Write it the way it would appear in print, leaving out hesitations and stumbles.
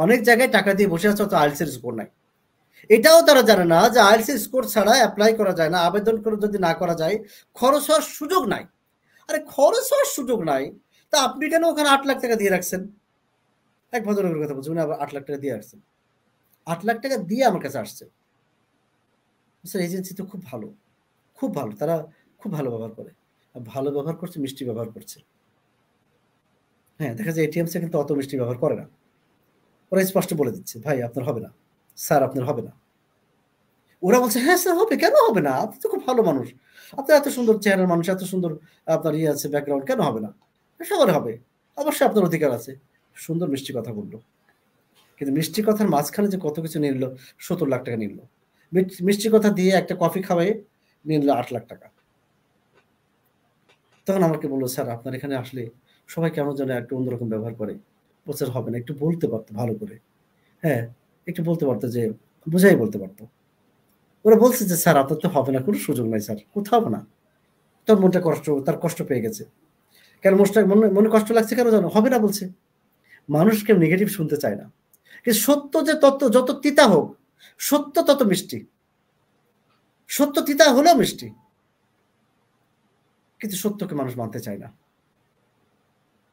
অনেক জায়গায় টাকা দিয়ে বসে আছে, অত আইএলটিএস এর স্কোর নাই। এটাও তারা জানে না যে আইএলটিএস এর স্কোর ছাড়া অ্যাপ্লাই করা যায় না, আবেদন করে যদি না করা যায় খরচ হওয়ার সুযোগ নাই। আরে খরচ হওয়ার সুযোগ নাই, তা আপনি কেন ওখানে 8 লাখ টাকা দিয়ে রাখছেন? এক ভদ্রলোকের কথা বলছি, উনি আবার 8 লাখ টাকা দিয়ে রাখছেন। 8 লাখ টাকা দিয়ে আমার কাছে আসছে। স্যার এজেন্সি তো খুব ভালো, খুব ভালো, তারা খুব ভালো ব্যবহার করে। ভালো ব্যবহার করছে, মিষ্টি ব্যবহার করছে। হ্যাঁ, দেখা যায় এটিএমসে কিন্তু অত মিষ্টি ব্যবহার করে না। ওরা স্পষ্ট বলে দিচ্ছে, ভাই আপনার হবে না, স্যার আপনার হবে না। ওরা বলছে, হ্যাঁ স্যার হবে, কেন হবে না? আপনি তো খুব ভালো মানুষ, আপনার এত সুন্দর চেহারার মানুষ, এত সুন্দর আপনার ইয়ে আছে ব্যাকগ্রাউন্ড, কেন হবে না? সবার হবে, অবশ্যই আপনার অধিকার আছে। সুন্দর মিষ্টি কথা বললো, কিন্তু মিষ্টি কথার মাঝখানে যে কত কিছু নিয়ে নিল, 70 লাখ টাকা নিল। মিষ্টি কথা দিয়ে একটা কফি খাওয়াই নিয়ে নিল 8 লাখ টাকা। তখন আমাকে বললো, স্যার আপনার এখানে আসলে সবাই কেমন যেন একটু অন্যরকম ব্যবহার করে। বলছে হবে না, একটু বলতে পারতো ভালো করে। হ্যাঁ, একটু বলতে পারতো, যে বুঝাই বলতে পারতো। ওরা বলছে যে স্যার আপনার তো হবে না, কোনো সুযোগ নাই স্যার, কোথাও হবে না। তার মনটা কষ্ট, তার কষ্ট পেয়ে গেছে। কেন মনে মনে কষ্ট লাগছে কেন জানো? হবে না বলছে। মানুষ কেউ নেগেটিভ শুনতে চায় না, কিন্তু সত্য যে তত্ত্ব যত তিতা হোক, সত্য তত মিষ্টি। সত্য তিতা হলেও মিষ্টি, কিন্তু সত্যকে মানুষ মানতে চায় না।